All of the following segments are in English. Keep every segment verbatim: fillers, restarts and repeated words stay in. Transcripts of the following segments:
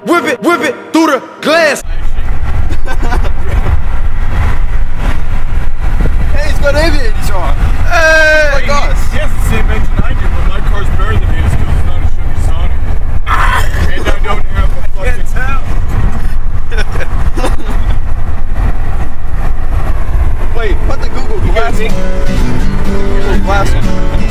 whip it, whip it through the glass. Hey, he's got aviators on. Hey, like us. He has the same engine I do, but my car's better than his because it's not a Chevy Sonic. And I don't have a fucking towel. Wait, put the Google Glass. Google Glass on.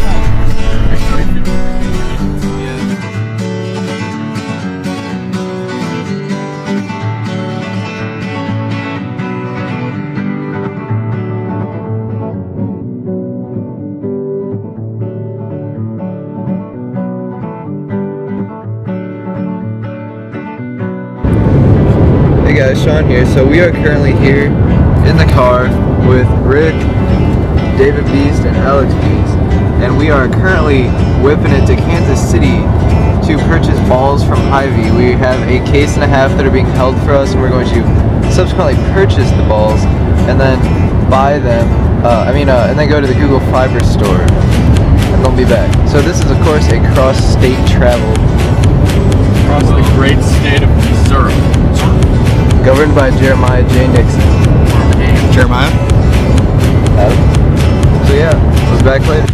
Hey guys, Sean here. So we are currently here in the car with Rick, Davibeast, and Alexbeast, and we are currently whipping it to Kansas City to purchase balls from Hy-Vee. We have a case and a half that are being held for us, and we're going to subsequently purchase the balls and then buy them. Uh, I mean, uh, and then go to the Google Fiber store, and they'll be back. So this is, of course, a cross-state travel. Across the great state of Missouri. Governed by Jeremiah J. Nixon. Jeremiah? Adam. So yeah, we'll be back later.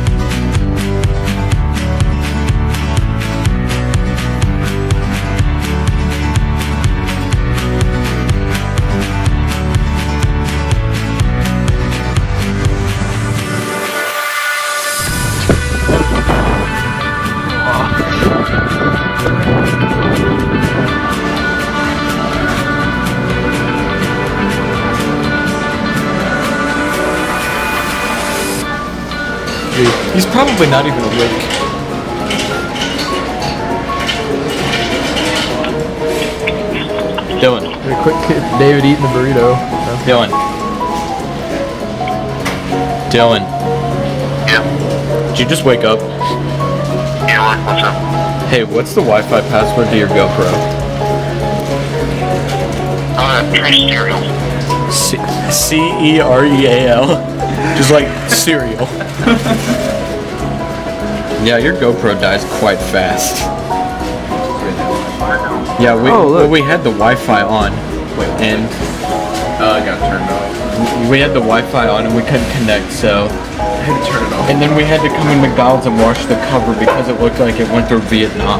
He's probably not even awake. Dylan. A quick kid, David eating the burrito. Dylan. Dylan. Yeah. Did you just wake up? Yeah, what? What's up? Hey, what's the Wi-Fi password to your GoPro? Uh, trace cereal. C C E R E A L. Just like cereal. Yeah, your GoPro dies quite fast. Yeah, we oh, well, we had the Wi-Fi on, and Uh, I got turned off. we had the Wi-Fi on and we couldn't connect, so. I had to turn it off. And then we had to come in McDonald's and wash the cover because it looked like it went through Vietnam.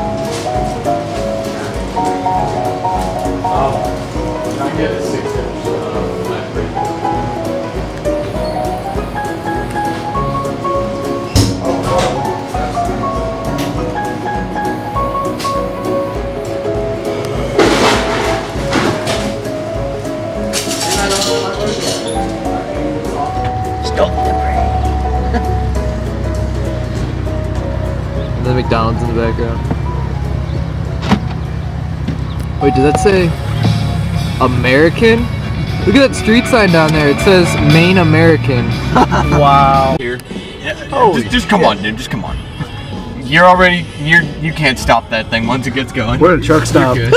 And then McDonald's in the background. Wait, does that say American? Look at that street sign down there. It says Maine American. Wow. Here. Yeah, Holy just, just come shit. on, dude. Just come on. You're already. You're. You can't stop that thing once it gets going. We're at a truck stop. You're good.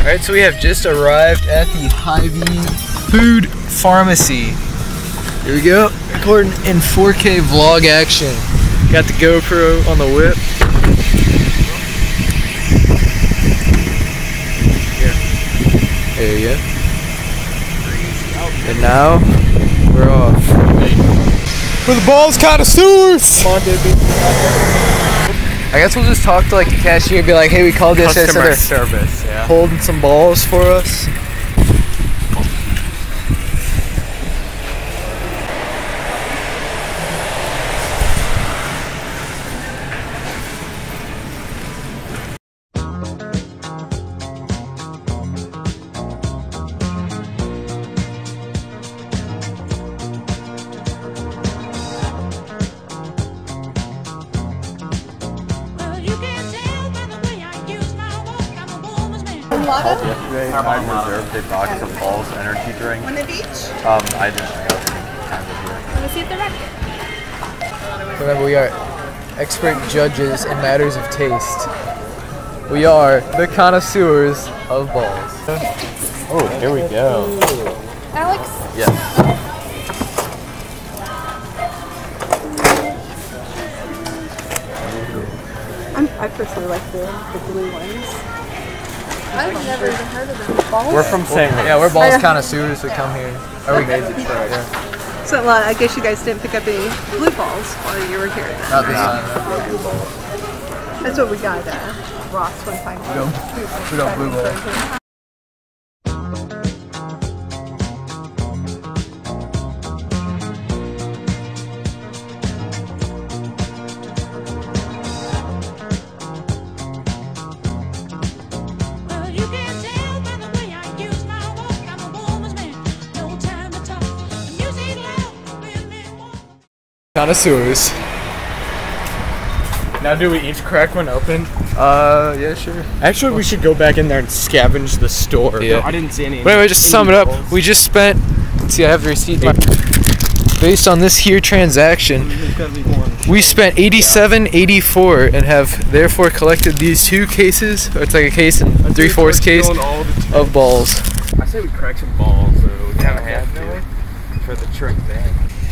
Alright, so we have just arrived at the Hy-Vee Food Pharmacy. Here we go, recording in four K vlog action. Got the GoPro on the whip. Here. There you go. And now, we're off. For the balls connoisseurs! Come on, Davibeast. I guess we'll just talk to like the cashier and be like, hey, we called this. Customer service, yeah. Holding some balls for us. Yesterday, I reserved a box of Bawls energy drink. One of each? Um, I didn't know any kind of here. Let me see if they're ready. Remember, we are expert judges in matters of taste. We are the connoisseurs of balls. Oh, here we go. Alex? Yes. I'm, I personally like the, the blue ones. I've never even heard of them. Balls? We're from Saint Louis. Yeah, we're balls connoisseurs that come here. Or we made the try, yeah. So, well, I guess you guys didn't pick up any blue balls while you were here then. Not this time. That's what we got at Ross one time. We don't, we don't blue balls. Connoisseurs. Now do we each crack one open? Uh, yeah, sure. Actually, we should go back in there and scavenge the store. Yeah. I didn't see any. But anyway, just to sum it up, we just spent, let's see, I have the receipt. Based on this here transaction, we spent eighty-seven eighty-four and have therefore collected these two cases. It's like a case and three-fourths case of balls. I say we crack some balls, so we kind of have to for the trick thing.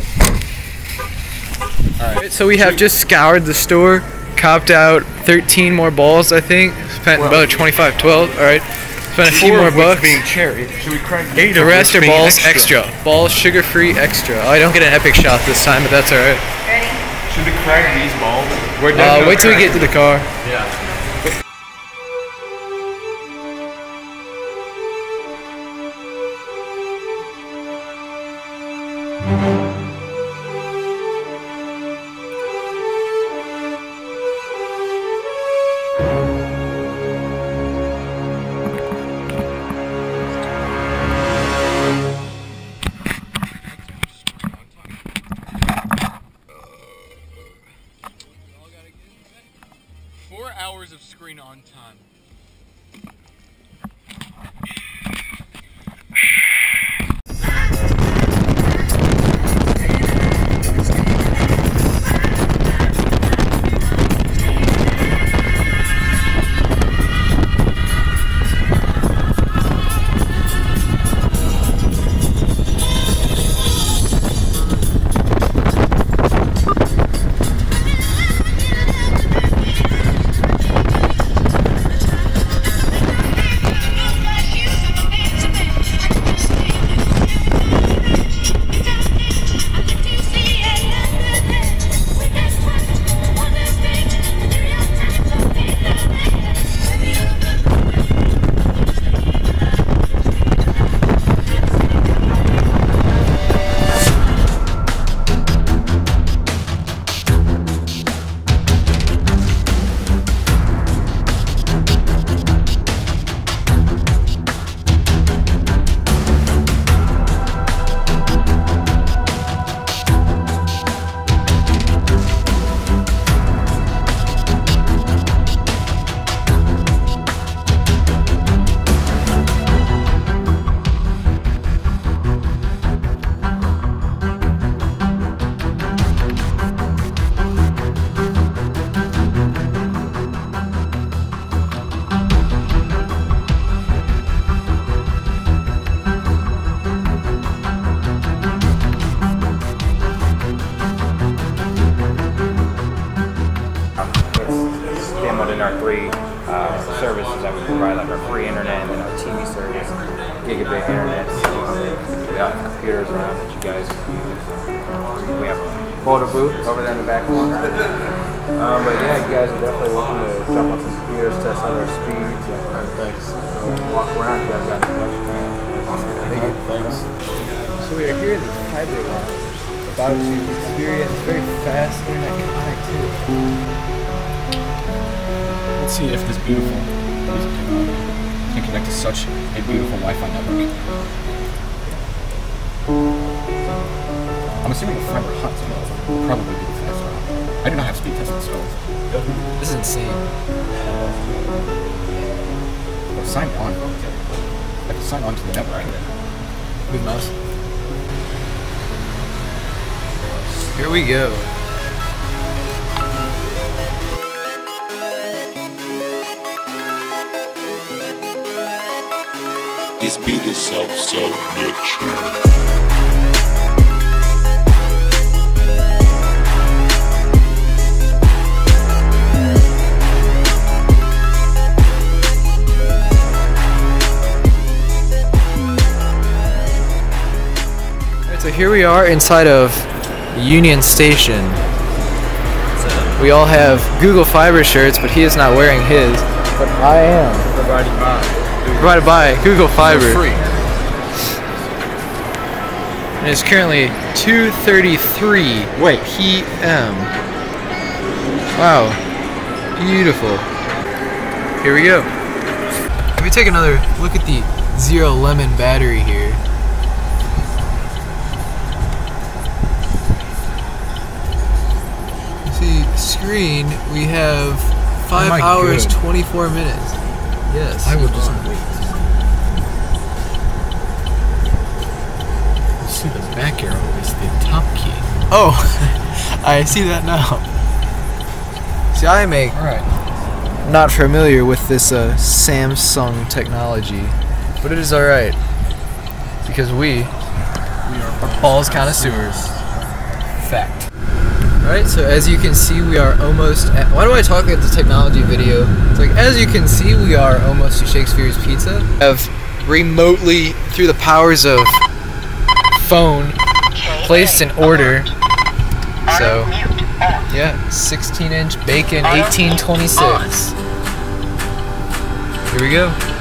Alright, so we have just scoured the store, copped out thirteen more balls, I think. Spent Well, about twenty-five, twelve. Alright, spent a few more bucks. Being cherry. Should we crack eight? The rest are balls extra. extra. Balls sugar-free extra. Oh, I don't get an epic shot this time, but that's alright. Ready? Should we crack these balls? We're Uh, wait till we get to the car. Yeah. Four hours of screen on time. in our three uh, services that we provide, like our free internet and then our T V service, gigabit internet. So um, we have computers around that you guys can use. We have a photo booth over there in the back corner. Um, but yeah, you guys are definitely welcome to jump on some computers, test out our speeds, that kind of things. So walk around, you guys got any questions? Thank you. Thanks. So we are here in the Fiber Lounge, about to experience very fast internet connectivity. Let's see if this beautiful piece of technology can connect to such a beautiful Wi-Fi network. I'm assuming the Fiber Hotzone will probably be the fastest route. I do not have speed test installed. This is insane. Well, sign on. I have to sign on to the network. Good mouse. Here we go. This beat is so, so rich. So here we are inside of Union Station. We all have Google Fiber shirts, but he is not wearing his. But I am. Provided by. Provided by Google Fiber. Free. And it's currently two thirty-three P M Wow. Beautiful. Here we go. Let me take another look at the Zerolemon battery here. Screen, we have five oh hours, God. twenty-four minutes. Yes. I will just wait. You see the back arrow is the top key. Oh, I see that now. See, I am a Alright. not familiar with this uh, Samsung technology, but it is alright. Because we, we are balls connoisseurs. Fact. Alright, so as you can see, we are almost at, why do I talk at the technology video? It's like, as you can see, we are almost to Shakespeare's Pizza. We have remotely, through the powers of phone, placed an order. So, yeah, sixteen inch bacon, eighteen twenty-six. Here we go.